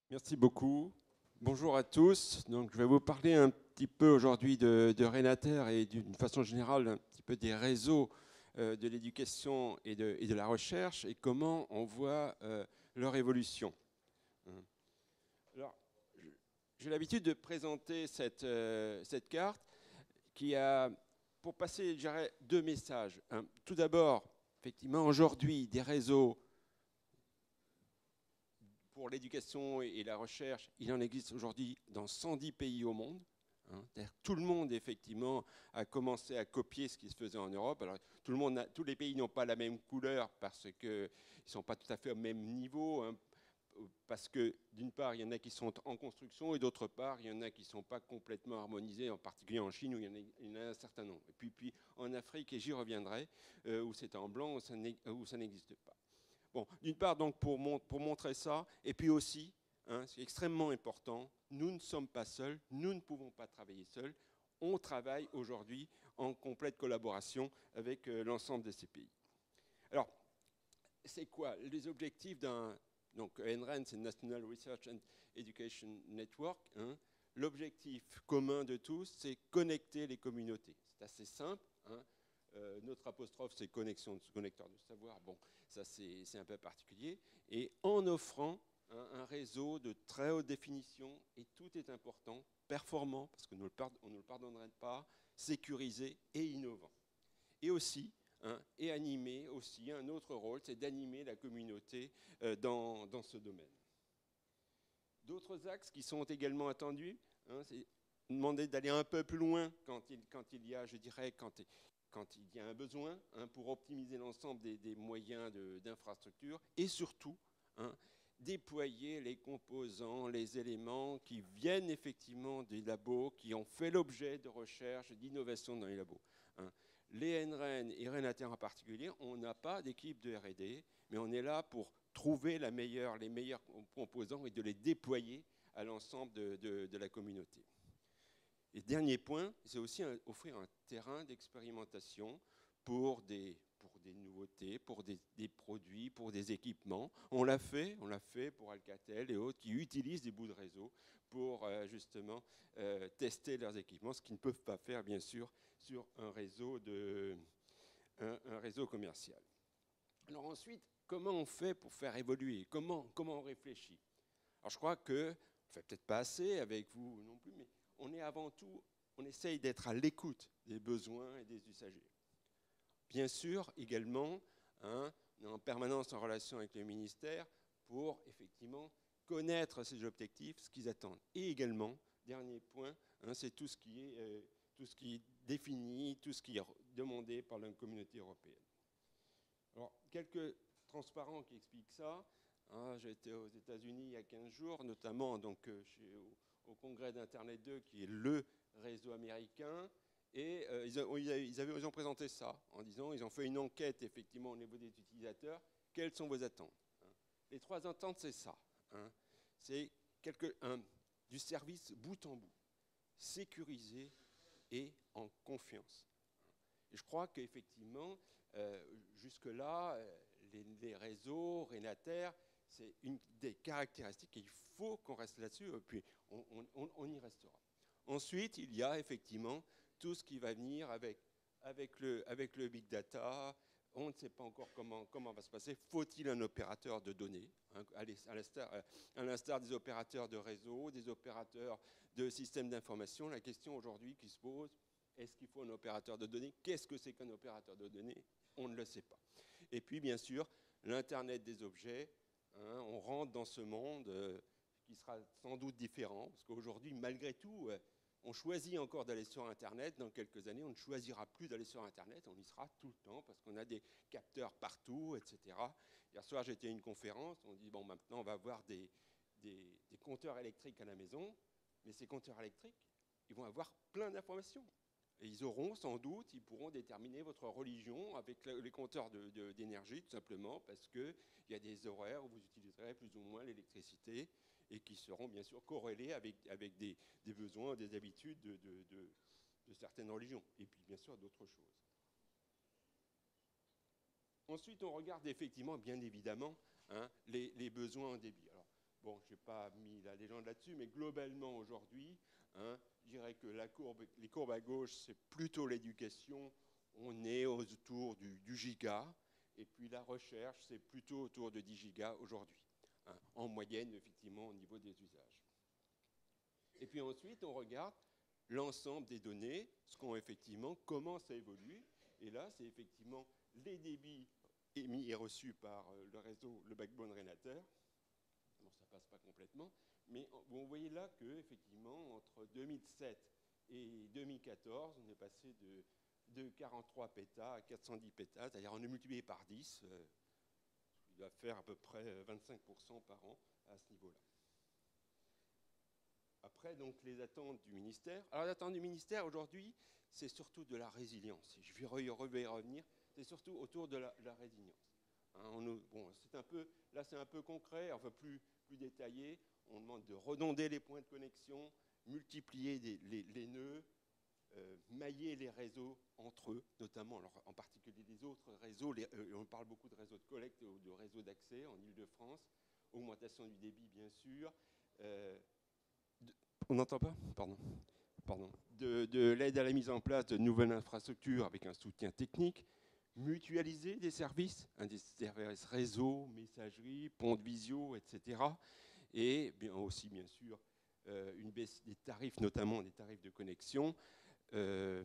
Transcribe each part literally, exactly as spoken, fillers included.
Merci beaucoup. Bonjour à tous. Donc, je vais vous parler un petit peu aujourd'hui de, de Renater et d'une façon générale un petit peu des réseaux euh, de l'éducation et de, et de la recherche et comment on voit euh, leur évolution. Alors, j'ai l'habitude de présenter cette, euh, cette carte qui a, pour passer, je dirais, deux messages. Hein. Tout d'abord, effectivement, aujourd'hui, des réseaux pour l'éducation et la recherche, il en existe aujourd'hui dans cent dix pays au monde. Hein. Tout le monde, effectivement, a commencé à copier ce qui se faisait en Europe. Alors, tout le monde a, tous les pays n'ont pas la même couleur parce qu'ils ne sont pas tout à fait au même niveau. Hein, parce que, d'une part, il y en a qui sont en construction et d'autre part, il y en a qui ne sont pas complètement harmonisés, en particulier en Chine, où il y en a, il y en a un certain nombre. Et puis, puis en Afrique, et j'y reviendrai, euh, où c'est en blanc, où ça n'existe pas. Bon, d'une part, donc, pour, mon, pour montrer ça, et puis aussi, hein, c'est extrêmement important, nous ne sommes pas seuls, nous ne pouvons pas travailler seuls, on travaille aujourd'hui en complète collaboration avec euh, l'ensemble de ces pays. Alors, c'est quoi les objectifs d'un... Donc, N R E N, c'est National Research and Education Network. Hein. L'objectif commun de tous, c'est connecter les communautés. C'est assez simple. Hein. Euh, notre apostrophe, c'est connexion, connecteur de savoir. Bon, ça, c'est un peu particulier. Et en offrant hein, un réseau de très haute définition, et tout est important, performant, parce qu'on ne le pardonnerait pas, sécurisé et innovant. Et aussi, hein, et animer aussi, un autre rôle, c'est d'animer la communauté euh, dans, dans ce domaine. D'autres axes qui sont également attendus, hein, c'est demander d'aller un peu plus loin quand il, quand il y a, je dirais, quand, quand il y a un besoin hein, pour optimiser l'ensemble des, des moyens d'infrastructure et surtout hein, déployer les composants, les éléments qui viennent effectivement des labos, qui ont fait l'objet de recherche, d'innovation dans les labos. Hein. Les N R E N et Renater en particulier, on n'a pas d'équipe de R et D, mais on est là pour trouver la meilleure, les meilleurs composants et de les déployer à l'ensemble de, de, de la communauté. Et dernier point, c'est aussi un, offrir un terrain d'expérimentation pour des, pour des nouveautés, pour des, des produits, pour des équipements. On l'a fait, on l'a fait pour Alcatel et autres qui utilisent des bouts de réseau pour euh, justement euh, tester leurs équipements, ce qu'ils ne peuvent pas faire bien sûr sur un réseau, de, un, un réseau commercial. Alors ensuite, comment on fait pour faire évoluer? Comment, comment on réfléchit? Alors je crois que, on ne fait peut-être pas assez avec vous non plus, mais on est avant tout, on essaye d'être à l'écoute des besoins et des usagers. Bien sûr, également, hein, on est en permanence en relation avec le ministère pour effectivement connaître ces objectifs, ce qu'ils attendent. Et également, dernier point, hein, c'est tout ce qui est euh, tout ce qui est défini, tout ce qui est demandé par la communauté européenne. Alors, quelques transparents qui expliquent ça. Hein, J'étais aux États-Unis il y a quinze jours, notamment donc, euh, chez, au, au congrès d'Internet deux, qui est le réseau américain. Et euh, ils, ont, ils, avaient, ils ont présenté ça en disant ils ont fait une enquête effectivement au niveau des utilisateurs. Quelles sont vos attentes hein? Les trois attentes, c'est ça. Hein, c'est du service bout en bout, sécurisé et en confiance. Et je crois qu'effectivement, euh, jusque-là, euh, les, les réseaux, Renater, c'est une des caractéristiques et il faut qu'on reste là-dessus, et puis on, on, on y restera. Ensuite, il y a effectivement tout ce qui va venir avec, avec, le, avec le big data. On ne sait pas encore comment, comment va se passer. Faut-il un opérateur de données, hein, à l'instar des opérateurs de réseau, des opérateurs de systèmes d'information? La question aujourd'hui qui se pose, est-ce qu'il faut un opérateur de données? Qu'est-ce que c'est qu'un opérateur de données? On ne le sait pas. Et puis, bien sûr, l'Internet des objets. Hein, on rentre dans ce monde euh, qui sera sans doute différent, parce qu'aujourd'hui, malgré tout, euh, on choisit encore d'aller sur Internet. Dans quelques années, on ne choisira plus d'aller sur Internet. On y sera tout le temps, parce qu'on a des capteurs partout, et cetera. Hier soir, j'étais à une conférence. On dit, bon, maintenant, on va avoir des, des, des compteurs électriques à la maison. Mais ces compteurs électriques, ils vont avoir plein d'informations. Et ils auront sans doute, ils pourront déterminer votre religion avec les compteurs d'énergie, de, de, tout simplement, parce qu'il y a des horaires où vous utiliserez plus ou moins l'électricité et qui seront bien sûr corrélés avec, avec des, des besoins, des habitudes de, de, de, de certaines religions, et puis bien sûr d'autres choses. Ensuite, on regarde effectivement, bien évidemment, hein, les, les besoins en débit. Alors, bon, je n'ai pas mis la légende là-dessus, mais globalement aujourd'hui, hein, je dirais que la courbe, les courbes à gauche, c'est plutôt l'éducation. On est autour du, du giga. Et puis la recherche, c'est plutôt autour de dix gigas aujourd'hui, hein, en moyenne, effectivement, au niveau des usages. Et puis ensuite, on regarde l'ensemble des données, ce qu'on effectivement, comment ça évolue. Et là, c'est effectivement les débits émis et reçus par le réseau, le backbone Renater. Bon, ça passe pas complètement, mais vous voyez là que effectivement, entre deux mille sept et deux mille quatorze, on est passé de, de quarante-trois pétas à quatre cent dix pétas, c'est-à-dire on est multiplié par dix, euh, il doit faire à peu près vingt-cinq pour cent par an à ce niveau-là. Après, donc, les attentes du ministère. Alors, les attentes du ministère, aujourd'hui, c'est surtout de la résilience. Je vais y revenir. C'est surtout autour de la, de la résilience. Hein, on, bon, c'est un peu, là, c'est un peu concret, enfin plus, plus détaillé. On demande de redonder les points de connexion, multiplier des, les, les nœuds, euh, mailler les réseaux entre eux, notamment, alors, en particulier les autres réseaux. Les, euh, on parle beaucoup de réseaux de collecte ou de réseaux d'accès en Ile-de-France. Augmentation du débit, bien sûr. Euh, On n'entend pas? Pardon. Pardon. De, de l'aide à la mise en place de nouvelles infrastructures avec un soutien technique, mutualiser des services, hein, des services réseau, messagerie, pont de visio, et cetera. Et bien aussi, bien sûr, euh, une baisse des tarifs, notamment des tarifs de connexion, euh,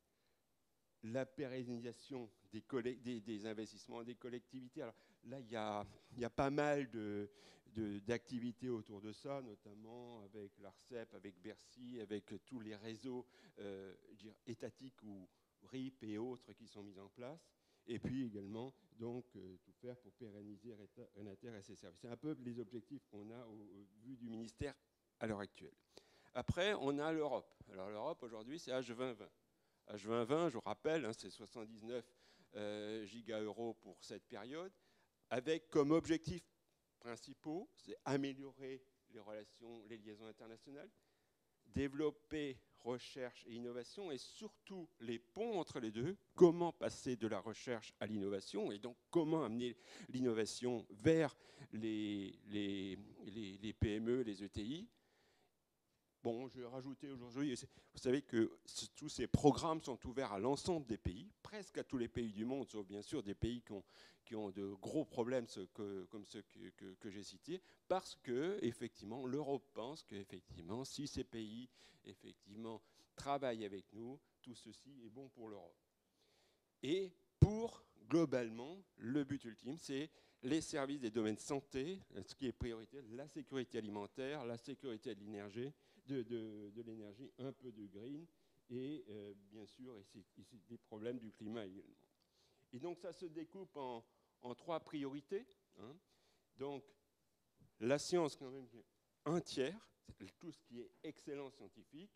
la pérennisation des, des, des investissements des collectivités. Alors là, il y a, il y a pas mal de, de, d'activités autour de ça, notamment avec l'ARCEP, avec Bercy, avec tous les réseaux euh, dire, étatiques ou R I P et autres qui sont mis en place. Et puis également, donc, euh, tout faire pour pérenniser Renater et ses services. C'est un peu les objectifs qu'on a au, au vu du ministère à l'heure actuelle. Après, on a l'Europe. Alors l'Europe, aujourd'hui, c'est H vingt vingt. H vingt vingt, je vous rappelle, hein, c'est soixante-dix-neuf euh, giga-euros pour cette période, avec comme objectifs principaux, c'est améliorer les relations, les liaisons internationales, développer recherche et innovation, et surtout les ponts entre les deux, comment passer de la recherche à l'innovation, et donc comment amener l'innovation vers les, les, les, les P M E, les E T I. Bon, je vais rajouter aujourd'hui, vous savez que tous ces programmes sont ouverts à l'ensemble des pays, presque à tous les pays du monde, sauf bien sûr des pays qui ont, qui ont de gros problèmes ce que, comme ceux que, que, que j'ai cités, parce que effectivement, l'Europe pense qu'effectivement, si ces pays effectivement travaillent avec nous, tout ceci est bon pour l'Europe. Et pour, globalement, le but ultime, c'est les services des domaines santé, ce qui est prioritaire, la sécurité alimentaire, la sécurité de l'énergie, de, de, de l'énergie, un peu de green, et euh, bien sûr, ici, ici, des problèmes du climat également. Et donc ça se découpe en, en trois priorités. Hein. Donc la science, quand même, un tiers, tout ce qui est excellence scientifique,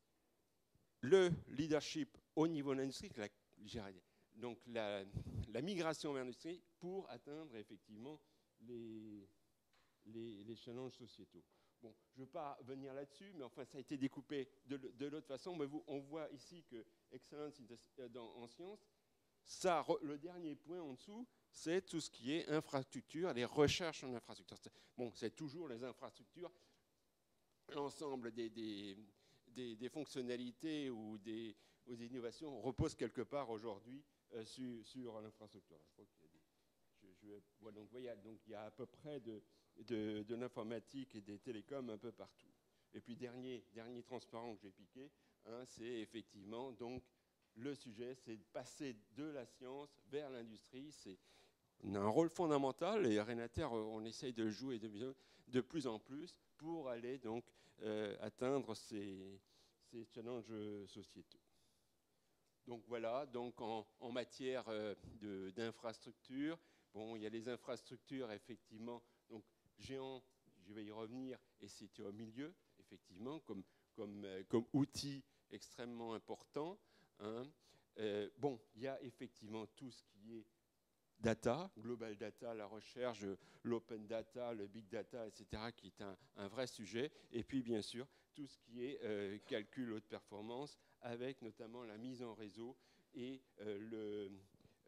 le leadership au niveau de l'industrie, la, donc la, la migration vers l'industrie pour atteindre effectivement les, les, les challenges sociétaux. Bon, je ne veux pas venir là-dessus, mais enfin, ça a été découpé de, de l'autre façon. Mais vous, on voit ici que Excellence dans, en sciences, ça, le dernier point en dessous, c'est tout ce qui est infrastructure, les recherches en infrastructure. Bon, c'est toujours les infrastructures, l'ensemble des, des, des, des fonctionnalités ou des, ou des innovations repose quelque part aujourd'hui euh, sur, sur l'infrastructure. Je crois qu'il y a des, je, je, voilà, donc, voyez, donc il y a à peu près de, de, de l'informatique et des télécoms un peu partout. Et puis dernier, dernier transparent que j'ai piqué, hein, c'est effectivement donc le sujet, c'est de passer de la science vers l'industrie. On a un rôle fondamental et à Renater, on essaye de jouer de, de plus en plus pour aller donc euh, atteindre ces, ces challenges sociétaux. Donc voilà, donc en, en matière euh, d'infrastructures, bon, il y a les infrastructures effectivement, donc géants, je vais y revenir, et c'était au milieu, effectivement, comme, comme, euh, comme outil extrêmement important. Hein. Euh, bon, il y a effectivement tout ce qui est data, global data, la recherche, l'open data, le big data, et cetera, qui est un, un vrai sujet. Et puis, bien sûr, tout ce qui est euh, calcul haute performance, avec notamment la mise en réseau et euh,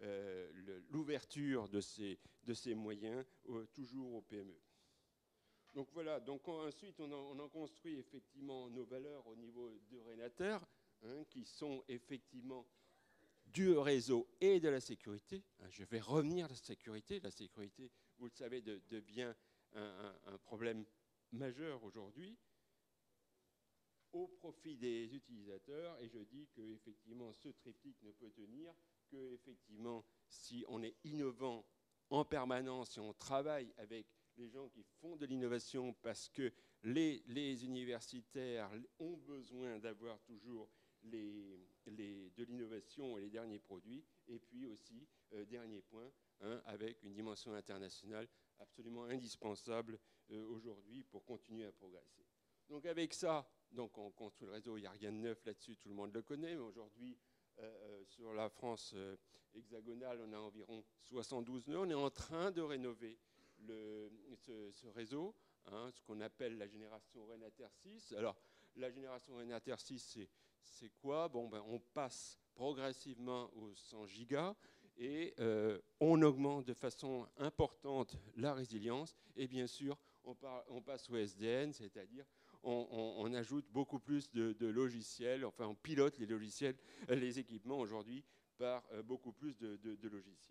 l'ouverture euh, de, ces, de ces moyens, euh, toujours aux P M E. Donc voilà, donc on, ensuite on en, on en construit effectivement nos valeurs au niveau de Renater, hein, qui sont effectivement du réseau et de la sécurité. Je vais revenir à la sécurité. La sécurité, vous le savez, de, devient un, un, un problème majeur aujourd'hui au profit des utilisateurs. Et je dis que effectivement, ce triptyque ne peut tenir que effectivement, si on est innovant en permanence, si on travaille avec les gens qui font de l'innovation, parce que les, les universitaires ont besoin d'avoir toujours les, les, de l'innovation et les derniers produits, et puis aussi, euh, dernier point, hein, avec une dimension internationale absolument indispensable euh, aujourd'hui pour continuer à progresser. Donc avec ça, donc on construit le réseau, il n'y a rien de neuf là-dessus, tout le monde le connaît, mais aujourd'hui, euh, sur la France euh, hexagonale, on a environ soixante-douze nœuds. On est en train de rénover le, ce, ce réseau, hein, ce qu'on appelle la génération Renater six. Alors, la génération Renater six, c'est quoi? Bon, ben, on passe progressivement aux cent gigas et euh, on augmente de façon importante la résilience. Et bien sûr, on, par, on passe au S D N, c'est-à-dire on, on, on ajoute beaucoup plus de, de logiciels, enfin on pilote les logiciels, les équipements aujourd'hui par euh, beaucoup plus de, de, de logiciels.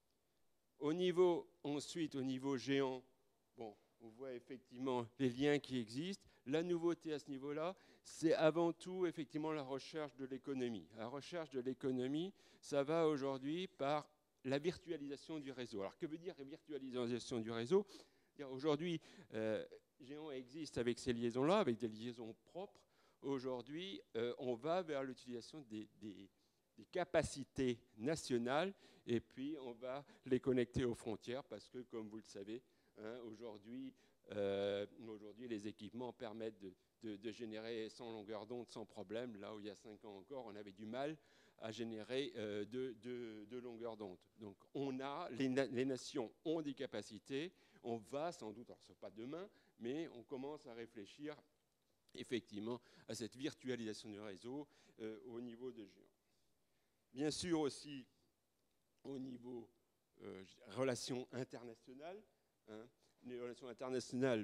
Au niveau, ensuite, au niveau géant, bon, on voit effectivement les liens qui existent. La nouveauté à ce niveau-là, c'est avant tout effectivement la recherche de l'économie. La recherche de l'économie, ça va aujourd'hui par la virtualisation du réseau. Alors que veut dire virtualisation du réseau? Aujourd'hui, euh, Géant existe avec ces liaisons-là, avec des liaisons propres. Aujourd'hui, euh, on va vers l'utilisation des, des, des capacités nationales et puis on va les connecter aux frontières parce que, comme vous le savez, hein, aujourd'hui, euh, aujourd'hui, les équipements permettent de, de, de générer sans longueur d'onde, sans problème, là où il y a cinq ans encore, on avait du mal à générer euh, de, de, de longueur d'onde. Donc, on a, les, na les nations ont des capacités. On va sans doute, alors ce n'est pas demain, mais on commence à réfléchir effectivement à cette virtualisation du réseau euh, au niveau de Géant. Bien sûr aussi au niveau euh, relations internationales. Hein, les relations internationales,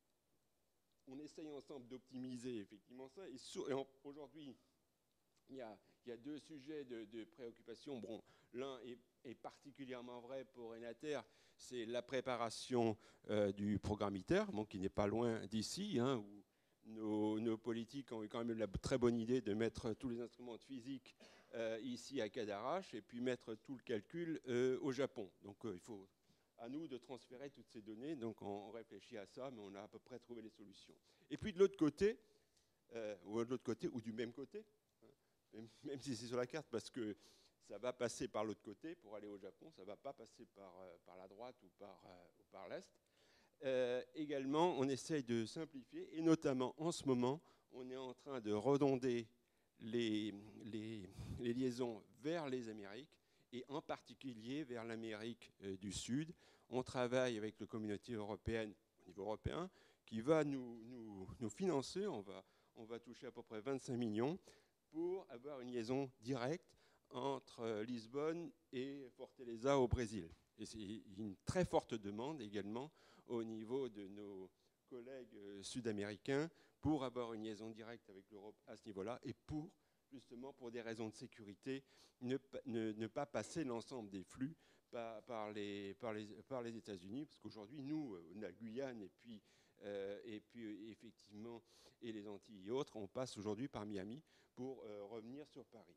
on essaye ensemble d'optimiser effectivement ça. Et, et aujourd'hui, il y, a, il y a deux sujets de, de préoccupation. Bon, l'un est, est particulièrement vrai pour Renater, c'est la préparation euh, du programme ITER, bon, qui n'est pas loin d'ici, hein, où nos, nos politiques ont eu quand même la très bonne idée de mettre tous les instruments de physique euh, ici à Cadarache et puis mettre tout le calcul euh, au Japon. Donc euh, il faut à nous de transférer toutes ces données. Donc on réfléchit à ça, mais on a à peu près trouvé les solutions. Et puis de l'autre côté, euh, ou de l'autre côté, ou du même côté, même si c'est sur la carte, parce que ça va passer par l'autre côté pour aller au Japon, ça ne va pas passer par, euh, par la droite ou par, euh, ou par l'est. Euh, également, on essaye de simplifier, et notamment en ce moment, on est en train de redonder les, les, les liaisons vers les Amériques, et en particulier vers l'Amérique euh, du Sud. On travaille avec la communauté européenne, au niveau européen, qui va nous, nous, nous financer, on va, on va toucher à peu près vingt-cinq millions, pour avoir une liaison directe entre Lisbonne et Fortaleza au Brésil. Et c'est une très forte demande également au niveau de nos collègues sud-américains pour avoir une liaison directe avec l'Europe à ce niveau-là et pour, justement, pour des raisons de sécurité, ne, ne, ne pas passer l'ensemble des flux par, par, les, par, les, par les États-Unis, parce qu'aujourd'hui, nous, la Guyane et puis, euh, et puis effectivement, et les Antilles et autres, on passe aujourd'hui par Miami pour euh, revenir sur Paris.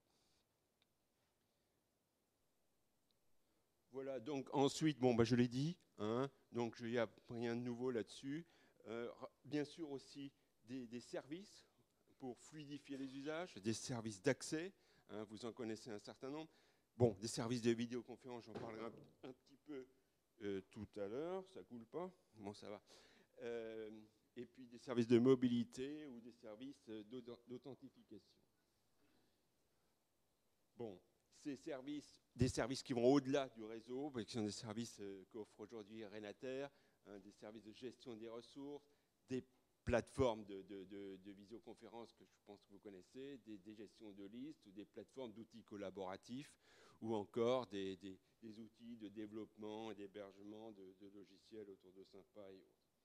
Voilà, donc ensuite, bon, bah, je l'ai dit, hein, donc il n'y a rien de nouveau là-dessus. Euh, bien sûr aussi des, des services pour fluidifier les usages, des services d'accès, hein, vous en connaissez un certain nombre. Bon, des services de vidéoconférence, j'en parlerai un, un petit peu euh, tout à l'heure, ça coule pas, bon ça va. Euh, et puis des services de mobilité ou des services d'authentification. Bon, ces services, des services qui vont au-delà du réseau, qui sont des services euh, qu'offre aujourd'hui Renater, hein, des services de gestion des ressources, des plateformes de, de, de, de visioconférence que je pense que vous connaissez, des, des gestions de listes, ou des plateformes d'outils collaboratifs, ou encore des, des, des outils de développement et d'hébergement de, de logiciels autour de Sympa et autres.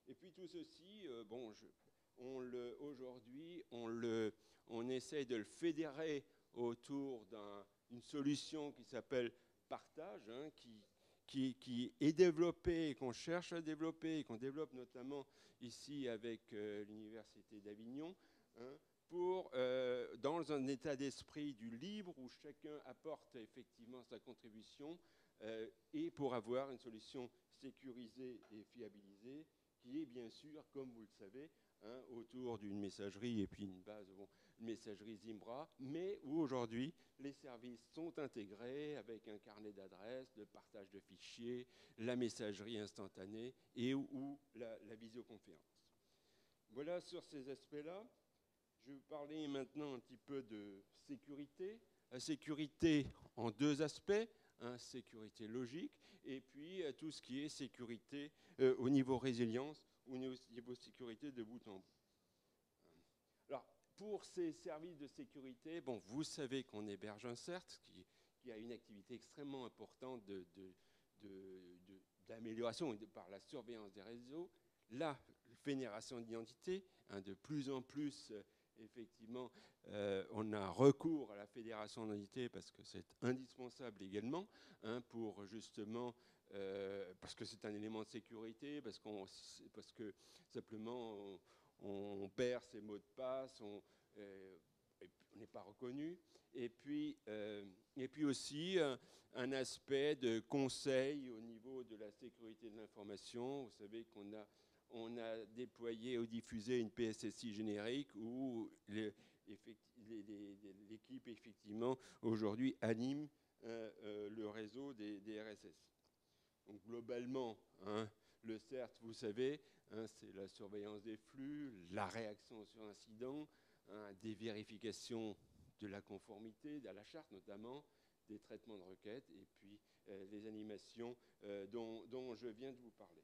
Et puis tout ceci, euh, bon, je, on le, aujourd'hui, on, le, on essaye de le fédérer autour d'une solution qui s'appelle partage, hein, qui, qui, qui est développée, qu'on cherche à développer, et qu'on développe notamment ici avec euh, l'Université d'Avignon, hein, pour, euh, dans un état d'esprit du libre où chacun apporte effectivement sa contribution euh, et pour avoir une solution sécurisée et fiabilisée qui est bien sûr, comme vous le savez, hein, autour d'une messagerie et puis une base, bon, une messagerie Zimbra, mais où aujourd'hui les services sont intégrés avec un carnet d'adresses, le partage de fichiers, la messagerie instantanée et ou, ou la, la visioconférence. Voilà sur ces aspects-là. Je vais vous parler maintenant un petit peu de sécurité. La sécurité en deux aspects, hein, sécurité logique, et puis euh, tout ce qui est sécurité euh, au niveau résilience, au niveau, niveau sécurité de bout en bout. Alors, pour ces services de sécurité, bon, vous savez qu'on héberge un CERT qui, qui a une activité extrêmement importante de, de, de, de, d'amélioration par la surveillance des réseaux, la vénération d'identité, hein, de plus en plus... Euh, effectivement, euh, on a recours à la fédération d'identité parce que c'est indispensable également, hein, pour justement, euh, parce que c'est un élément de sécurité, parce, qu'on, parce que simplement on, on perd ses mots de passe, on euh, n'est pas reconnu. Et puis, euh, et puis aussi un, un aspect de conseil au niveau de la sécurité de l'information. Vous savez qu'on a On a déployé ou diffusé une P S S I générique où l'équipe, effectivement, aujourd'hui anime euh, euh, le réseau des, des R S S I. Donc, globalement, hein, le CERT, vous savez, hein, c'est la surveillance des flux, la réaction sur incident, hein, des vérifications de la conformité, à la charte notamment, des traitements de requêtes, et puis euh, les animations euh, dont, dont je viens de vous parler.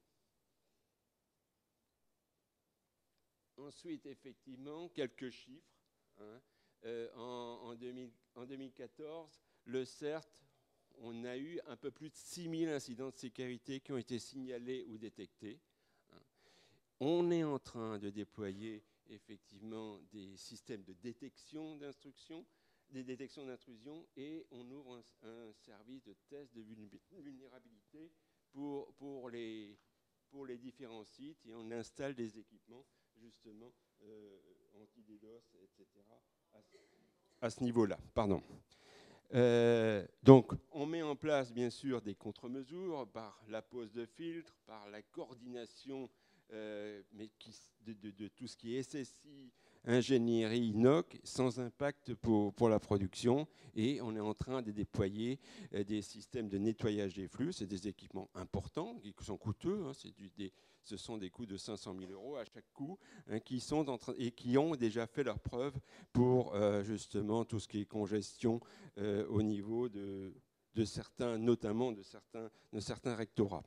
Ensuite, effectivement, quelques chiffres. Hein. Euh, en, en, deux mille, en deux mille quatorze, le CERT, on a eu un peu plus de six mille incidents de sécurité qui ont été signalés ou détectés. Hein. On est en train de déployer effectivement des systèmes de détection d'instruction, des détections d'intrusion, et on ouvre un, un service de test de vulnérabilité pour, pour, les, pour les différents sites, et on installe des équipements justement euh, anti-DDoS, et cetera, à, à ce niveau-là. Pardon. Euh, donc, on met en place, bien sûr, des contre-mesures par la pose de filtres, par la coordination euh, mais qui, de, de, de tout ce qui est S S I, ingénierie, N O C, sans impact pour, pour la production. Et on est en train de déployer euh, des systèmes de nettoyage des flux. C'est des équipements importants, qui sont coûteux. Hein, c'est du, des, ce sont des coûts de cinq cent mille euros à chaque coup, hein, qui sont en train, et qui ont déjà fait leurs preuves pour euh, justement tout ce qui est congestion euh, au niveau de, de certains, notamment de certains, de certains rectorats.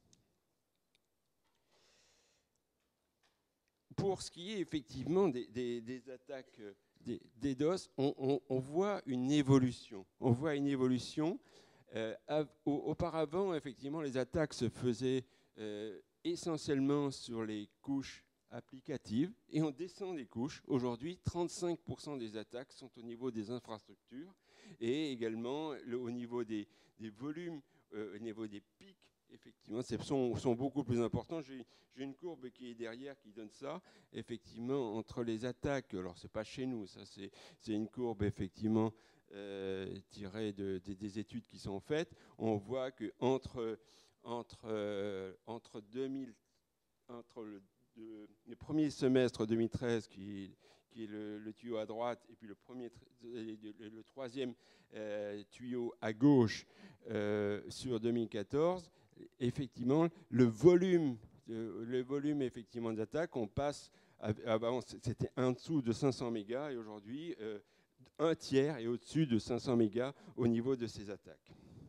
Pour ce qui est effectivement des, des, des attaques des, des DOS, on, on, on voit une évolution. On voit une évolution. Euh, av, au, auparavant, effectivement, les attaques se faisaient euh, essentiellement sur les couches applicatives, et on descend des couches. Aujourd'hui, trente-cinq pour cent des attaques sont au niveau des infrastructures, et également le, au niveau des, des volumes, euh, au niveau des pics. Effectivement, sont, sont beaucoup plus importants. J'ai une courbe qui est derrière qui donne ça. Effectivement, entre les attaques, alors c'est pas chez nous, ça c'est une courbe effectivement euh, tirée de, de, des études qui sont faites. On voit que entre entre euh, entre deux mille, entre le, de, le premier semestre deux mille treize qui qui est le, le tuyau à droite, et puis le, premier, le, le troisième euh, tuyau à gauche euh, sur deux mille quatorze, effectivement, le volume, le volume effectivement d'attaque, on passe, avant c'était en dessous de cinq cents mégas, et aujourd'hui, euh, un tiers est au-dessus de cinq cents mégas au niveau de ces attaques.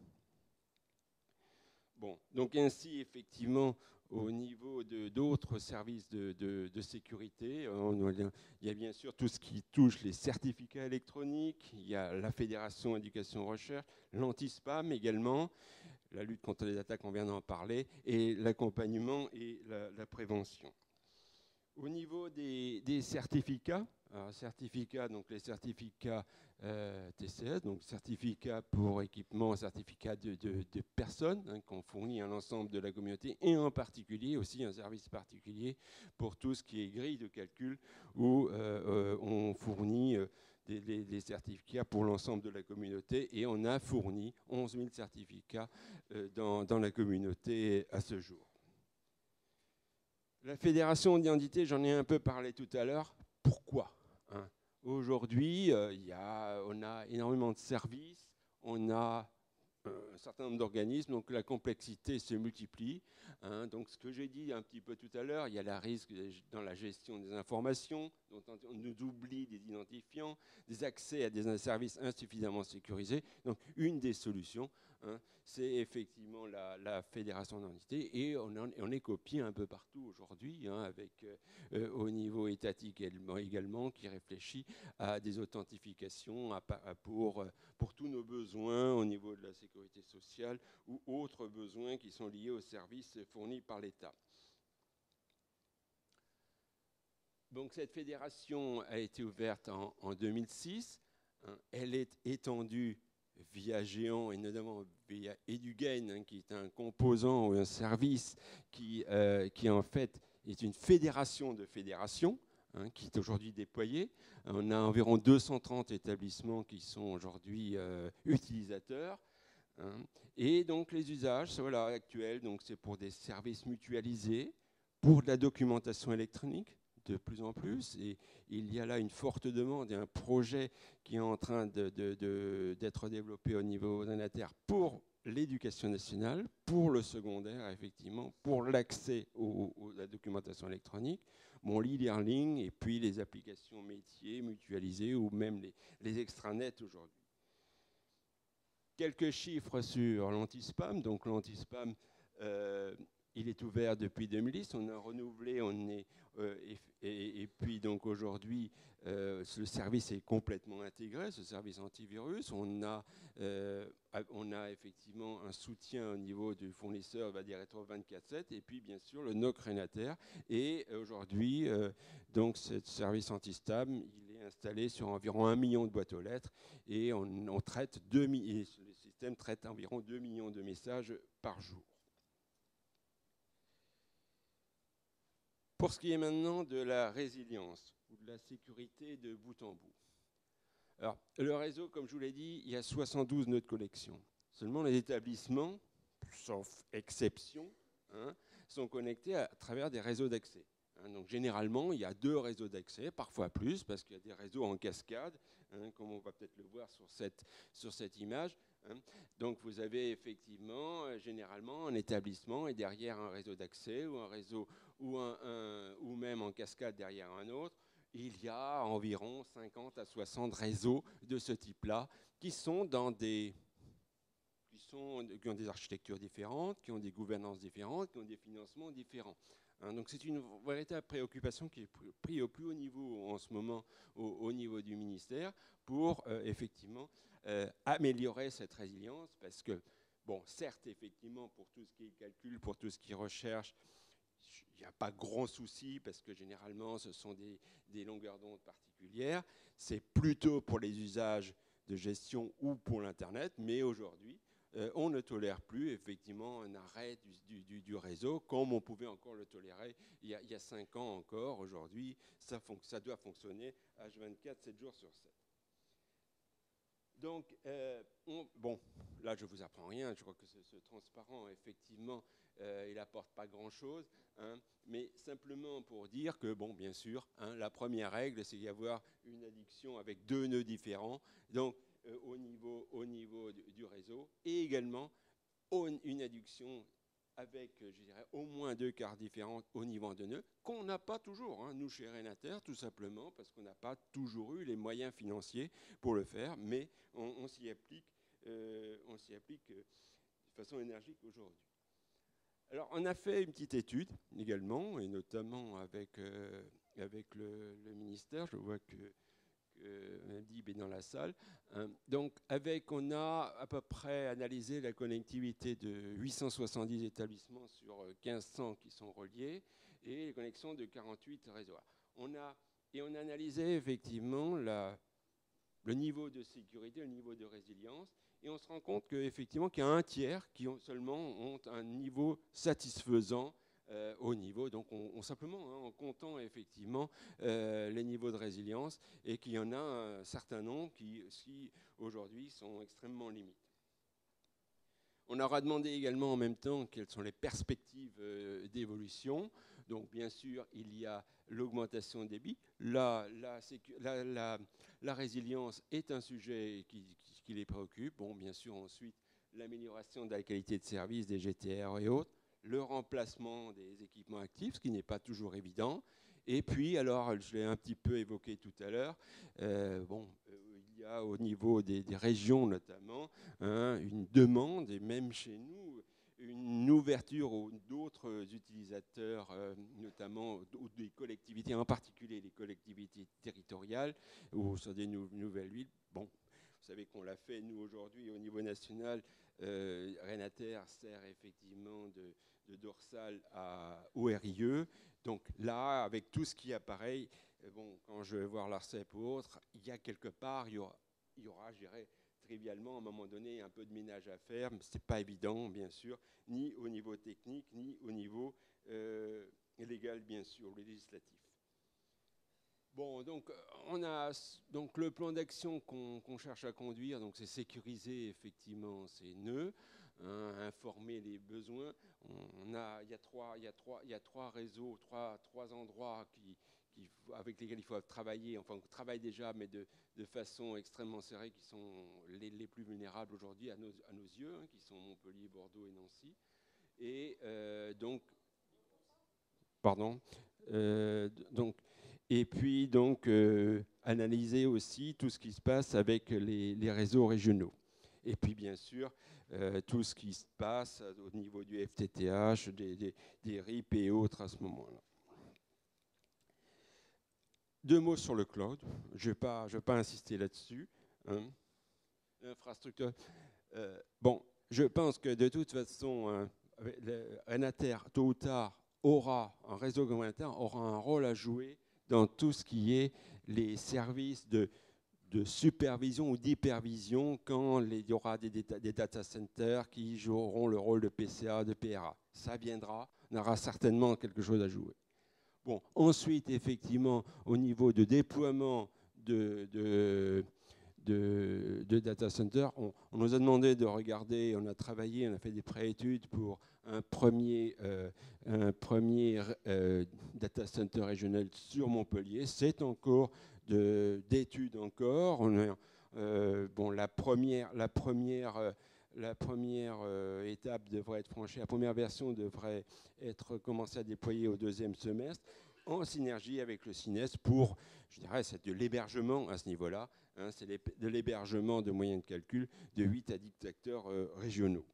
Bon, donc ainsi, effectivement, au niveau d'autres services de, de, de sécurité, on, il y a bien sûr tout ce qui touche les certificats électroniques, il y a la Fédération Éducation Recherche, l'anti-spam également, la lutte contre les attaques, on vient d'en parler, et l'accompagnement et la, la prévention. Au niveau des, des certificats, alors certificats, donc les certificats euh, T C S, donc certificats pour équipement, certificats de, de, de personnes hein, qu'on fournit à l'ensemble de la communauté, et en particulier aussi un service particulier pour tout ce qui est grille de calcul, où euh, euh, on fournit euh, des, des, des certificats pour l'ensemble de la communauté, et on a fourni onze mille certificats euh, dans, dans la communauté à ce jour. La fédération d'identité, j'en ai un peu parlé tout à l'heure. Pourquoi hein? Aujourd'hui, euh, y a, on a énormément de services, on a euh, un certain nombre d'organismes, donc la complexité se multiplie. Hein. Donc ce que j'ai dit un petit peu tout à l'heure, il y a la risque dans la gestion des informations, dont on nous oublie des identifiants, des accès à des services insuffisamment sécurisés. Donc une des solutions, hein, c'est effectivement la, la fédération d'identité, et on, en, on est copié un peu partout aujourd'hui, hein, avec euh, au niveau étatique également, qui réfléchit à des authentifications à, à, pour, pour tous nos besoins au niveau de la sécurité sociale ou autres besoins qui sont liés aux services fournis par l'État. Donc cette fédération a été ouverte en, en deux mille six. Hein, elle est étendue via Géant et notamment via Edugain, hein, qui est un composant ou un service qui, euh, qui en fait est une fédération de fédérations, hein, qui est aujourd'hui déployée. On a environ deux cent trente établissements qui sont aujourd'hui euh, utilisateurs. Hein, et donc les usages voilà, actuels, donc c'est pour des services mutualisés, pour de la documentation électronique, de plus en plus, et il y a là une forte demande et un projet qui est en train de, de, de, d'être développé au niveau d'un ANATER pour l'éducation nationale, pour le secondaire, effectivement, pour l'accès au, au, à la documentation électronique, bon, l'e-learning, et puis les applications métiers mutualisées, ou même les, les extranets aujourd'hui. Quelques chiffres sur l'anti-spam. Donc l'anti-spam, euh, il est ouvert depuis deux mille dix, on a renouvelé, on est, euh, et, et, et puis donc aujourd'hui, euh, le service est complètement intégré, ce service antivirus. On a, euh, on a effectivement un soutien au niveau du fournisseur, on va dire Retro vingt-quatre sept, et puis bien sûr le N O C Renater. Et aujourd'hui, euh, donc ce service anti-spam, il est installé sur environ un million de boîtes aux lettres, et on, on traite deux, et le système traite environ deux millions de messages par jour. Pour ce qui est maintenant de la résilience ou de la sécurité de bout en bout. Alors, le réseau, comme je vous l'ai dit, il y a soixante-douze nœuds de collection. Seulement, les établissements, sauf exception, hein, sont connectés à travers des réseaux d'accès. Hein, donc, généralement, il y a deux réseaux d'accès, parfois plus, parce qu'il y a des réseaux en cascade, hein, comme on va peut-être le voir sur cette, sur cette image. Hein. Donc, vous avez effectivement, euh, généralement, un établissement et derrière un réseau d'accès ou un réseau ou, un, un, ou même en cascade derrière un autre. Il y a environ cinquante à soixante réseaux de ce type-là qui sont dans des qui, sont, qui ont des architectures différentes, qui ont des gouvernances différentes, qui ont des financements différents. Hein, donc c'est une véritable préoccupation qui est prise au plus haut niveau en ce moment au, au niveau du ministère pour euh, effectivement euh, améliorer cette résilience, parce que, bon, certes, effectivement, pour tout ce qui est calcul, pour tout ce qui est recherche, il n'y a pas grand souci, parce que généralement, ce sont des, des longueurs d'onde particulières. C'est plutôt pour les usages de gestion ou pour l'Internet, mais aujourd'hui, euh, on ne tolère plus effectivement un arrêt du, du, du réseau, comme on pouvait encore le tolérer il y a, il y a cinq ans encore. Aujourd'hui, ça, ça doit fonctionner H vingt-quatre, sept jours sur sept. Donc, euh, on, bon, là, je ne vous apprends rien. Je crois que ce, ce transparent, effectivement, euh, il n'apporte pas grand-chose. Hein, mais simplement pour dire que, bon, bien sûr, hein, la première règle, c'est d'y avoir une addiction avec deux nœuds différents, donc euh, au niveau, au niveau du, du réseau, et également on, une addiction avec, je dirais, au moins deux quarts différentes au niveau de nœuds, qu'on n'a pas toujours, hein, nous chez Renater, tout simplement, parce qu'on n'a pas toujours eu les moyens financiers pour le faire, mais on, on s'y applique, euh, on s'y applique euh, de façon énergique aujourd'hui. Alors, on a fait une petite étude également, et notamment avec, euh, avec le, le ministère. Je vois que, que Mehdi est dans la salle. Hein. Donc, avec, on a à peu près analysé la connectivité de huit cent soixante-dix établissements sur mille cinq cents qui sont reliés et les connexions de quarante-huit réseaux. On a, et on a analysé effectivement la, le niveau de sécurité, le niveau de résilience, et on se rend compte qu'effectivement qu'il y a un tiers qui ont seulement ont un niveau satisfaisant euh, au niveau, donc on, on simplement hein, en comptant effectivement euh, les niveaux de résilience, et qu'il y en a un certain nombre qui, qui aujourd'hui sont extrêmement limités. On aura demandé également en même temps quelles sont les perspectives euh, d'évolution. Donc bien sûr, il y a l'augmentation des débits. La, la, la, la, la résilience est un sujet qui, qui, qui les préoccupe. Bon, bien sûr, ensuite, l'amélioration de la qualité de service des G T R et autres, le remplacement des équipements actifs, ce qui n'est pas toujours évident. Et puis, alors, je l'ai un petit peu évoqué tout à l'heure, euh, bon, euh, il y a au niveau des, des régions notamment hein, une demande, et même chez nous, une ouverture aux d'autres utilisateurs, euh, notamment ou des collectivités, en particulier les collectivités territoriales ou sur des nou nouvelles villes. Bon, vous savez qu'on l'a fait, nous, aujourd'hui, au niveau national. Euh, Renater sert effectivement de, de dorsale à, au R I E. Donc là, avec tout ce qui apparaît, euh, bon, quand je vais voir l'ARCEP ou autre, il y a quelque part, il y aura, il y aura je dirais, trivialement, à un moment donné, un peu de ménage à faire, mais ce n'est pas évident, bien sûr, ni au niveau technique, ni au niveau euh, légal, bien sûr, législatif. Bon, donc, on a donc, le plan d'action qu'on qu'on cherche à conduire, donc c'est sécuriser effectivement ces nœuds, hein, informer les besoins. On a, il y a trois, il y a trois, il y a trois réseaux, trois, trois endroits qui, qui, avec lesquels il faut travailler, enfin on travaille déjà, mais de, de façon extrêmement serrée, qui sont les, les plus vulnérables aujourd'hui à nos, à nos yeux, hein, qui sont Montpellier, Bordeaux et Nancy. Et euh, donc, pardon, euh, donc, et puis donc euh, analyser aussi tout ce qui se passe avec les, les réseaux régionaux. Et puis bien sûr, euh, tout ce qui se passe au niveau du F T T H, des, des, des R I P et autres à ce moment-là. Deux mots sur le cloud. Je ne vais pas, je vais pas insister là-dessus. Hein. L'infrastructure. Euh, bon, je pense que de toute façon, hein, Renater, tôt ou tard, aura, un réseau communautaire aura un rôle à jouer dans tout ce qui est les services de, de supervision ou d'hypervision quand les, il y aura des data, des data centers qui joueront le rôle de P C A, de P R A. Ça viendra, on aura certainement quelque chose à jouer. Bon, ensuite, effectivement, au niveau de déploiement de, de, de, de data center, on, on nous a demandé de regarder, on a travaillé, on a fait des préétudes pour un premier, euh, un premier euh, data center régional sur Montpellier. C'est encore d'études encore. On a, euh, bon, la première, la première, euh, la première euh, étape devrait être franchie, la première version devrait être commencée à déployer au deuxième semestre, en synergie avec le CINES pour, je dirais, c'est de l'hébergement à ce niveau-là. Hein, c'est de l'hébergement de moyens de calcul de huit à dix acteurs euh, régionaux.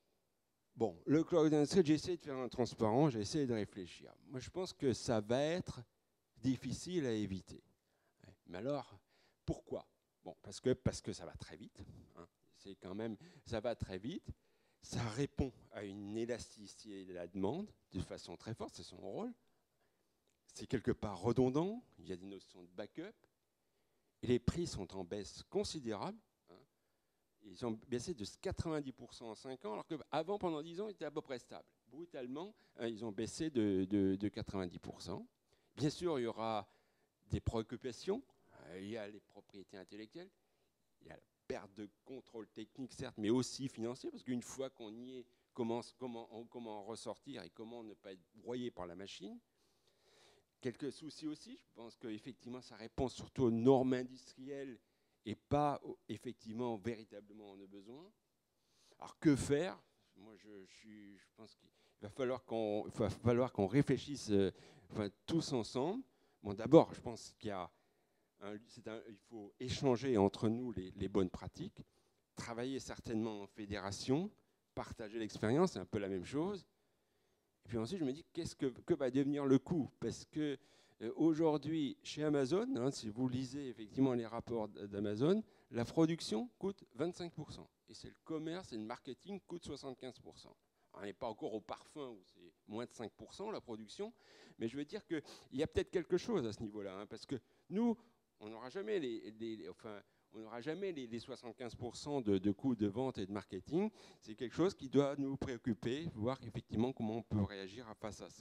Bon, le cloud industry, j'ai essayé de faire un transparent, j'ai essayé de réfléchir. Moi, je pense que ça va être difficile à éviter. Mais alors, pourquoi? Bon, parce que, parce que ça va très vite. Hein. C'est quand même, ça va très vite. Ça répond à une élasticité de la demande de façon très forte, c'est son rôle. C'est quelque part redondant, il y a des notions de backup. Et les prix sont en baisse considérable. Hein. Ils ont baissé de quatre-vingt-dix pour cent en cinq ans, alors qu'avant, pendant dix ans, ils étaient à peu près stables. Brutalement, hein, ils ont baissé de, de, de quatre-vingt-dix pour cent. Bien sûr, il y aura des préoccupations. Il y a les propriétés intellectuelles, il y a la perte de contrôle technique, certes, mais aussi financier, parce qu'une fois qu'on y est, comment, comment, comment en ressortir et comment ne pas être broyé par la machine. Quelques soucis aussi, je pense qu'effectivement, ça répond surtout aux normes industrielles et pas, effectivement, véritablement, on a besoin. Alors, que faire? Moi, je, je, je pense qu'il va falloir qu'on va falloir qu'on réfléchisse euh, enfin, tous ensemble. Bon, d'abord, je pense qu'il y a un, un, il faut échanger entre nous les, les bonnes pratiques, travailler certainement en fédération, partager l'expérience, c'est un peu la même chose. Et puis ensuite, je me dis, qu'est-ce que, que va devenir le coût? Parce que Euh, Aujourd'hui, chez Amazon, hein, si vous lisez effectivement les rapports d'Amazon, la production coûte vingt-cinq pour cent. Et c'est le commerce et le marketing coûtent soixante-quinze pour cent. On n'est pas encore au parfum où c'est moins de cinq pour cent la production, mais je veux dire qu'il y a peut-être quelque chose à ce niveau-là, hein, parce que nous, on n'aura jamais les, les, enfin, on n'aura jamais les, les soixante-quinze pour cent de, de coûts de vente et de marketing. C'est quelque chose qui doit nous préoccuper, voir effectivement comment on peut réagir face à ça.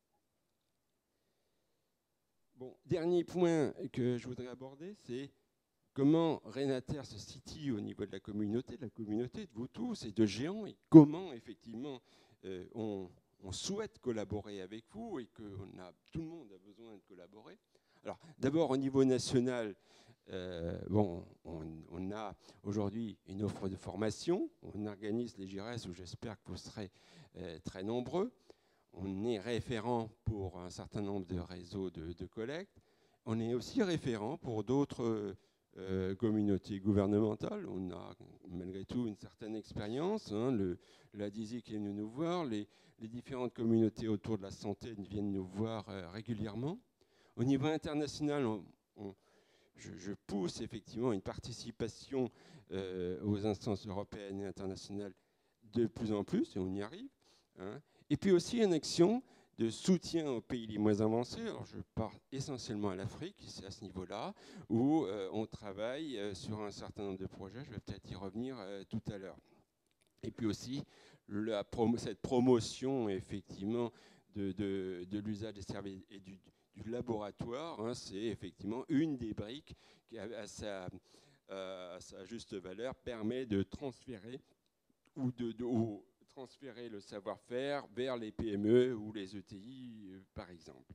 Bon, dernier point que je voudrais aborder, c'est comment Renater se situe au niveau de la communauté, de la communauté de vous tous et de Géant, et comment effectivement euh, on, on souhaite collaborer avec vous et que on a, tout le monde a besoin de collaborer. Alors d'abord au niveau national, euh, bon, on, on a aujourd'hui une offre de formation, on organise les G R S où j'espère que vous serez euh, très nombreux. On est référent pour un certain nombre de réseaux de, de collecte. On est aussi référent pour d'autres euh, communautés gouvernementales. On a malgré tout une certaine expérience. Hein, le, la D I S I qui est venu nous voir, les, les différentes communautés autour de la santé viennent nous voir euh, régulièrement. Au niveau international, on, on, je, je pousse effectivement une participation euh, aux instances européennes et internationales de plus en plus, et on y arrive. Hein. Et puis aussi une action de soutien aux pays les moins avancés. Alors je pars essentiellement à l'Afrique, c'est à ce niveau-là, où euh, on travaille euh, sur un certain nombre de projets, je vais peut-être y revenir euh, tout à l'heure. Et puis aussi, la promo cette promotion, effectivement, de, de, de l'usage des services et du, du laboratoire, hein, c'est effectivement une des briques qui, à sa, à sa juste valeur, permet de transférer ou de, de ou transférer le savoir-faire vers les P M E ou les E T I, euh, par exemple.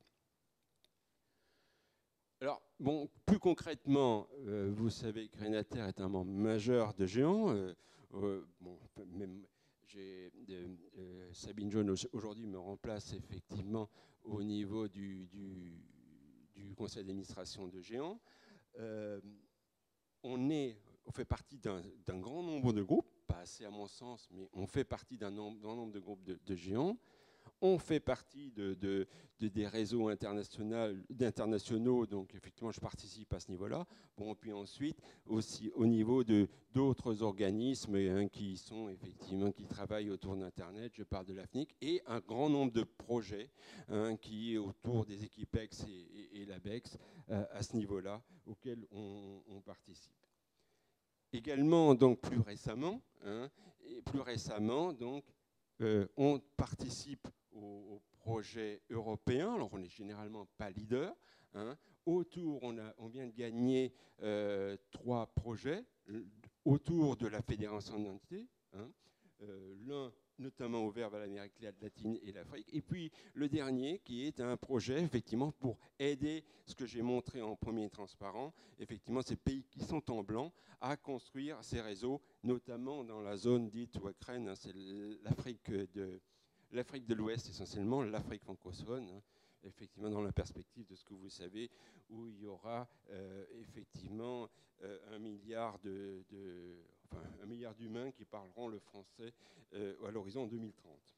Alors, bon, plus concrètement, euh, vous savez que Renater est un membre majeur de Géant. Euh, euh, bon, même euh, Sabine Jaune aujourd'hui me remplace effectivement au niveau du, du, du conseil d'administration de Géant. Euh, on, est, on fait partie d'un grand nombre de groupes, pas assez à mon sens, mais on fait partie d'un nombre, nombre de groupes de, de Géants. On fait partie de, de, de des réseaux internationaux, donc effectivement je participe à ce niveau-là. Bon, puis ensuite aussi au niveau de d'autres organismes hein, qui sont effectivement qui travaillent autour d'Internet. Je parle de l'A F N I C et un grand nombre de projets hein, qui autour des Equipex et, et, et l'ABEX euh, à ce niveau-là auxquels on, on participe. Également donc plus récemment, hein, et plus récemment donc euh, on participe au projet européen. Alors, on n'est généralement pas leader. Hein. Autour, on, a, on vient de gagner euh, trois projets autour de la fédération d'identité. Hein. Euh, L'un, notamment ouvert vers l'Amérique latine et l'Afrique. Et puis, le dernier, qui est un projet, effectivement, pour aider ce que j'ai montré en premier transparent, effectivement, ces pays qui sont en blanc, à construire ces réseaux, notamment dans la zone dite Wakren, hein, c'est l'Afrique de... l'Afrique de l'Ouest essentiellement, l'Afrique francophone, hein, effectivement dans la perspective de ce que vous savez, où il y aura euh, effectivement euh, un milliard de, de enfin, un milliard d'humains qui parleront le français euh, à l'horizon deux mille trente.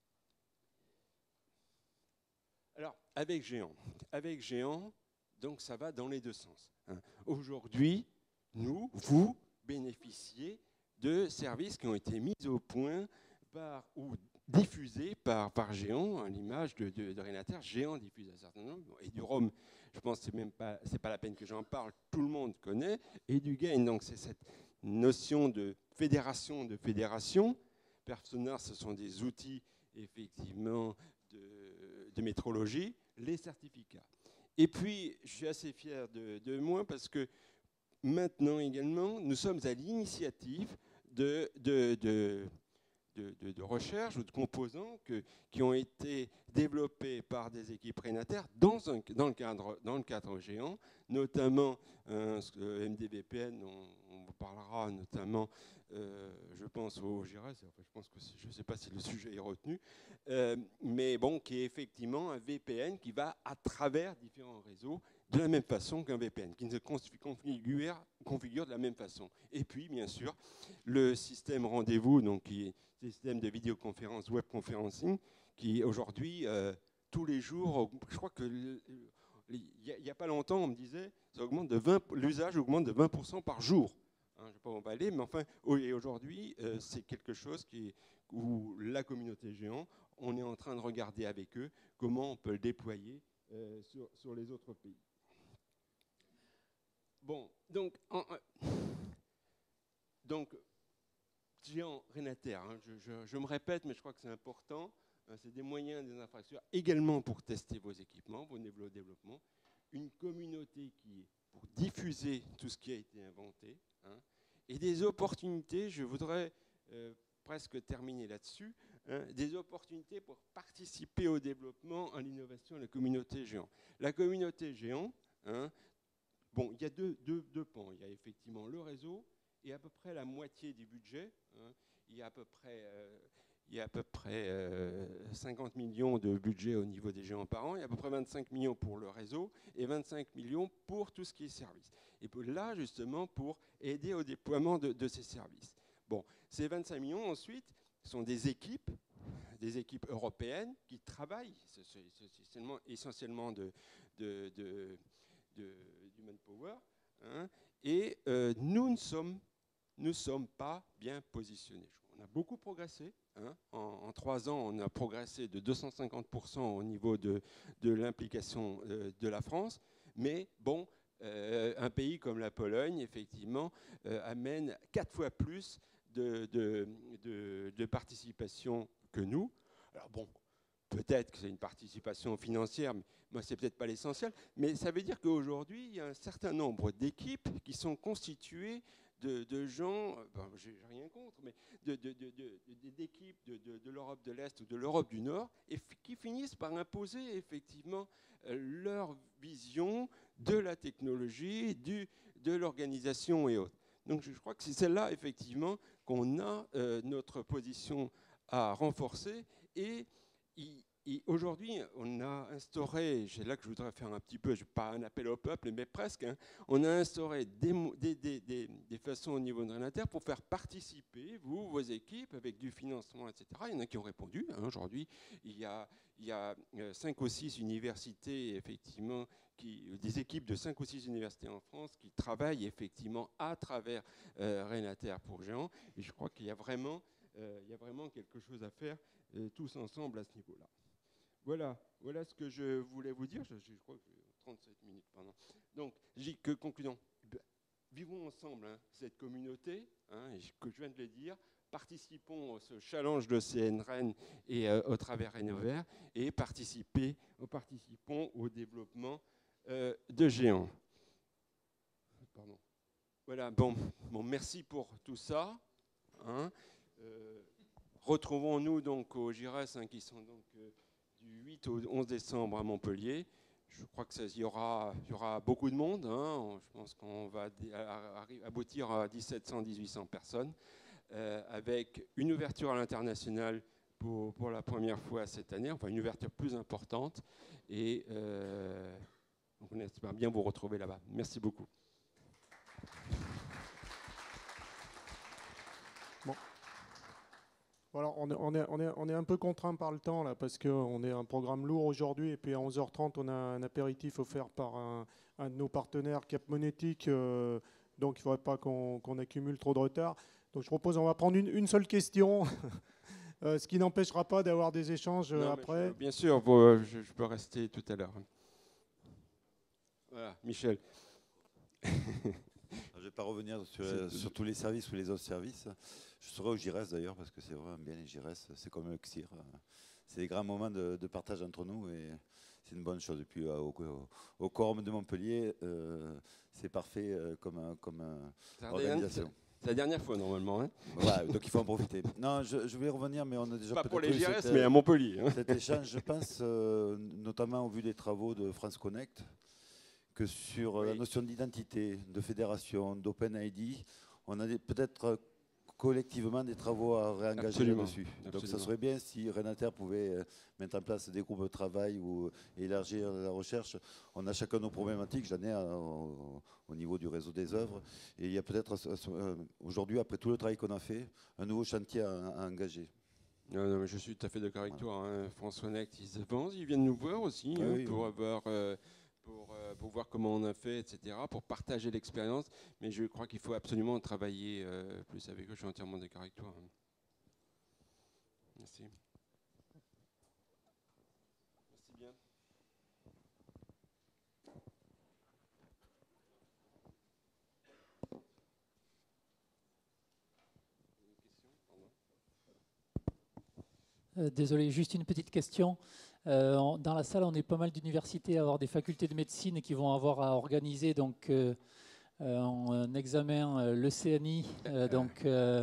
Alors avec Géant, avec Géant, donc ça va dans les deux sens. Hein. Aujourd'hui, nous, vous bénéficiez de services qui ont été mis au point par ou diffusé par, par Géant, à l'image de, de, de Renater. Géant diffuse un certain nombre. Et du Rhum, je pense que ce n'est même pas, c'est pas la peine que j'en parle, tout le monde connaît. Et du Gain, donc c'est cette notion de fédération, de fédération. Persona, ce sont des outils, effectivement, de, de métrologie, les certificats. Et puis, je suis assez fier de, de moi parce que maintenant également, nous sommes à l'initiative de... de, de De, de, de recherche ou de composants que, qui ont été développés par des équipes Renater dans, un, dans, le, cadre, dans le cadre Géant, notamment euh, M D V P N, on, on vous parlera notamment, euh, je pense au G R S, enfin, je pense que je ne sais pas si le sujet est retenu, euh, mais bon, qui est effectivement un V P N qui va à travers différents réseaux de la même façon qu'un V P N, qui se configure, configure de la même façon. Et puis, bien sûr, le système rendez-vous, donc qui est système de vidéoconférence, web conferencing, qui aujourd'hui, euh, tous les jours, je crois que il n'y a, a pas longtemps, on me disait, ça augmente de vingt, l'usage augmente de vingt pour cent par jour. Hein, je ne vais pas m'emballer, mais enfin, et aujourd'hui, euh, c'est quelque chose qui est, où la communauté géant, on est en train de regarder avec eux comment on peut le déployer euh, sur, sur les autres pays. Bon, donc, en, donc géant Renater, hein, je, je, je me répète, mais je crois que c'est important, hein, c'est des moyens, des infrastructures, également pour tester vos équipements, vos niveaux de développement, une communauté qui est pour diffuser tout ce qui a été inventé, hein, et des opportunités, je voudrais euh, presque terminer là-dessus, hein, des opportunités pour participer au développement, à l'innovation de la communauté géant. La communauté géant, hein, bon, il y a deux, deux, deux pans. Il y a effectivement le réseau et à peu près la moitié du budget. Hein. Il y a à peu près, euh, il y a à peu près euh, cinquante millions de budget au niveau des géants par an. Il y a à peu près vingt-cinq millions pour le réseau et vingt-cinq millions pour tout ce qui est service. Et là, justement, pour aider au déploiement de, de ces services. Bon, ces vingt-cinq millions, ensuite, sont des équipes, des équipes européennes qui travaillent, c'est, c'est, c'est essentiellement, essentiellement de... de, de De, du manpower, hein, et euh, nous ne sommes, nous sommes pas bien positionnés. On a beaucoup progressé. Hein, en, en trois ans, on a progressé de deux cent cinquante pour cent au niveau de, de l'implication euh, de la France. Mais bon, euh, un pays comme la Pologne, effectivement, euh, amène quatre fois plus de, de, de, de participation que nous. Alors bon, peut-être que c'est une participation financière, mais moi, c'est peut-être pas l'essentiel. Mais ça veut dire qu'aujourd'hui, il y a un certain nombre d'équipes qui sont constituées de, de gens, ben, j'ai rien contre, mais de, de, de, de, d'équipes de, de, de l'Europe de l'Est ou de l'Europe du Nord, et qui finissent par imposer effectivement leur vision de la technologie, du, de l'organisation et autres. Donc, je crois que c'est celle-là, effectivement, qu'on a euh, notre position à renforcer. Et Et aujourd'hui, on a instauré, c'est là que je voudrais faire un petit peu, je pas un appel au peuple, mais presque, hein, on a instauré des, des, des, des, des façons au niveau de Renater pour faire participer, vous, vos équipes, avec du financement, et cetera. Il y en a qui ont répondu. Hein, aujourd'hui, il y a, il y a cinq ou six universités, effectivement, qui, des équipes de cinq ou six universités en France qui travaillent effectivement à travers euh, Renater pour géants. Et je crois qu'il y a vraiment, euh, il y a vraiment quelque chose à faire euh, tous ensemble à ce niveau-là. Voilà, voilà ce que je voulais vous dire. Je, je crois que j'ai trente-sept minutes, pardon. Donc, j'ai que conclusion. Vivons ensemble hein, cette communauté, hein, et que je viens de le dire. Participons à ce challenge de C N R E N et euh, au travers Rénover, et participez, participons au développement euh, de géants. Pardon. Voilà, bon, bon, merci pour tout ça. Hein. Euh, retrouvons-nous donc au G I R E S, hein, qui sont donc euh, du huit au onze décembre à Montpellier. Je crois qu'il y aura, y aura beaucoup de monde. Hein. Je pense qu'on va aboutir à mille sept cents à mille huit cents personnes, euh, avec une ouverture à l'international pour, pour la première fois cette année, enfin une ouverture plus importante. Et euh, donc on espère bien vous retrouver là-bas. Merci beaucoup. Bon. Voilà, on est, on, est, on, est, on est un peu contraint par le temps là, parce qu'on est un programme lourd aujourd'hui, et puis à onze heures trente, on a un apéritif offert par un, un de nos partenaires, Cap Monétique, euh, donc il ne faudrait pas qu'on qu'on accumule trop de retard. Donc je propose, on va prendre une, une seule question, euh, ce qui n'empêchera pas d'avoir des échanges non, après. Je, bien sûr, vous, je, je peux rester tout à l'heure. Voilà, Michel. Je ne vais pas revenir sur, euh, sur tous les services ou les autres services. Je serai au G I R E S d'ailleurs, parce que c'est vraiment bien les G I R E S. C'est comme le C I R. C'est des grands moments de, de partage entre nous et c'est une bonne chose. Et puis euh, au, au, au Quorum de Montpellier, euh, c'est parfait euh, comme, comme euh, organisation. C'est la dernière fois normalement. Hein. Voilà, donc il faut en profiter. Non, je, je voulais revenir, mais on a déjà pas peut-être pour les G I R E S, cette, mais à Montpellier. Hein. Cet échange, je pense, euh, notamment au vu des travaux de France Connect, que sur oui. la notion d'identité, de fédération, d'Open I D, on a peut-être collectivement des travaux à réengager là-dessus. Donc ça serait bien si Renater pouvait mettre en place des groupes de travail ou élargir la recherche. On a chacun nos problématiques, j'en ai au, au niveau du réseau des œuvres. Et il y a peut-être aujourd'hui, après tout le travail qu'on a fait, un nouveau chantier à, à engager. Non, non, mais je suis tout à fait d'accord avec voilà. toi. Hein. France Connect, ils, ils viennent nous voir aussi oui, hein, oui, pour oui. avoir... Euh, pour, euh, pour voir comment on a fait, et cetera, pour partager l'expérience. Mais je crois qu'il faut absolument travailler euh, plus avec eux. Je suis entièrement d'accord avec toi. Merci. Merci bien. Euh, désolé, juste une petite question. Euh, on, dans la salle, on est pas mal d'universités à avoir des facultés de médecine qui vont avoir à organiser donc euh, un examen, euh, l'E C N I, euh, donc euh,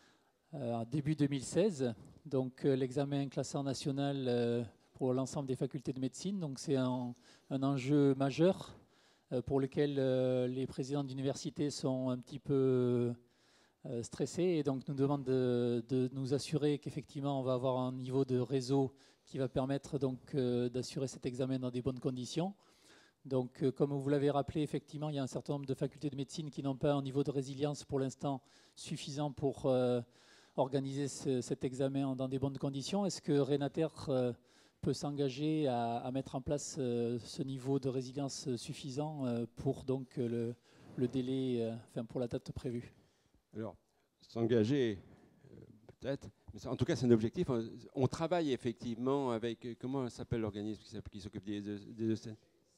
euh, en début deux mille seize. Donc euh, l'examen classé en national euh, pour l'ensemble des facultés de médecine. Donc c'est un, un enjeu majeur euh, pour lequel euh, les présidents d'université sont un petit peu euh, stressés et donc nous demandent de, de nous assurer qu'effectivement on va avoir un niveau de réseau qui va permettre donc euh, d'assurer cet examen dans des bonnes conditions. Donc, euh, comme vous l'avez rappelé, effectivement, il y a un certain nombre de facultés de médecine qui n'ont pas un niveau de résilience pour l'instant suffisant pour euh, organiser ce, cet examen dans des bonnes conditions. Est-ce que Renater euh, peut s'engager à, à mettre en place euh, ce niveau de résilience suffisant euh, pour donc le, le délai, euh, enfin pour la date prévue? Alors, s'engager, euh, peut-être. Mais ça, en tout cas, c'est un objectif. On travaille effectivement avec, comment s'appelle l'organisme qui s'occupe des, des E C N?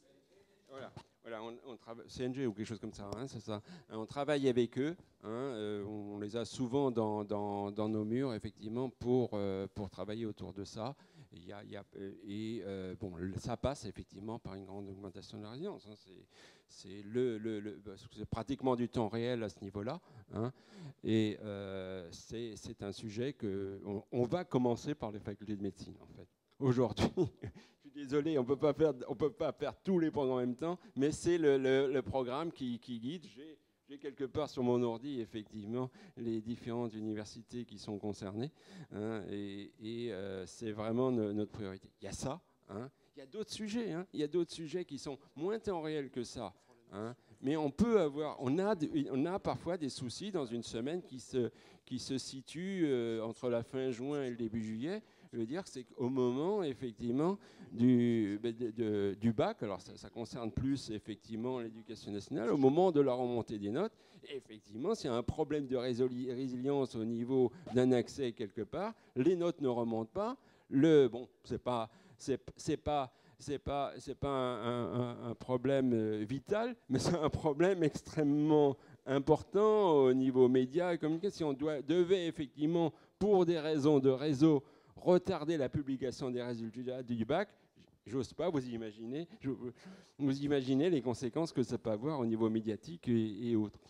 Voilà, voilà on, on travaille, C N G ou quelque chose comme ça, hein, c'est ça. On travaille avec eux, hein, euh, on les a souvent dans, dans, dans nos murs, effectivement, pour, euh, pour travailler autour de ça. Il y a, il y a, et euh, bon, ça passe effectivement par une grande augmentation de la résilience. Hein, c'est, c'est, le, le, le, c'est pratiquement du temps réel à ce niveau-là. Hein, et euh, c'est, c'est un sujet qu'on on va commencer par les facultés de médecine, en fait. Aujourd'hui, je suis désolé, on ne peut pas faire tous les programmes en même temps, mais c'est le, le, le programme qui, qui guide. J'ai, j'ai quelque part sur mon ordi, effectivement, les différentes universités qui sont concernées, hein, et, et euh, c'est vraiment no, notre priorité. Il y a ça, hein, il y a d'autres sujets, hein, il y a d'autres sujets qui sont moins temps réel que ça, hein, mais on peut avoir, on a, on a parfois des soucis dans une semaine qui se, qui se situent euh, entre la fin juin et le début juillet. Je veux dire, c'est qu'au moment, effectivement, du, de, de, du bac, alors ça, ça concerne plus, effectivement, l'éducation nationale, au moment de la remontée des notes, effectivement, s'il y a un problème de résoli- résilience au niveau d'un accès quelque part, les notes ne remontent pas. Le, bon, c'est pas, c'est, c'est pas, c'est pas, c'est pas un, un, un problème vital, mais c'est un problème extrêmement important au niveau médias et communication. Si on doit, devait, effectivement, pour des raisons de réseau, retarder la publication des résultats du bac, j'ose pas vous imaginer, je, vous imaginez les conséquences que ça peut avoir au niveau médiatique et, et autres.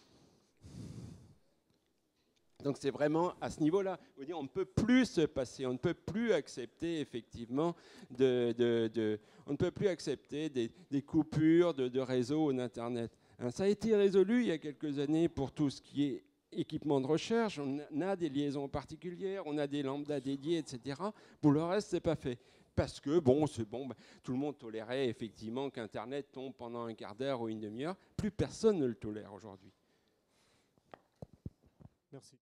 Donc c'est vraiment à ce niveau-là, on ne peut plus se passer, on ne peut plus accepter effectivement de, de, de on ne peut plus accepter des, des coupures de, de réseau ou d'Internet. Hein, ça a été résolu il y a quelques années pour tout ce qui est équipement de recherche, on a des liaisons particulières, on a des lambdas dédiés, et cetera. Pour le reste, c'est pas fait. Parce que, bon, c'est bon, bah, tout le monde tolérait effectivement qu'Internet tombe pendant un quart d'heure ou une demi-heure. Plus personne ne le tolère aujourd'hui. Merci.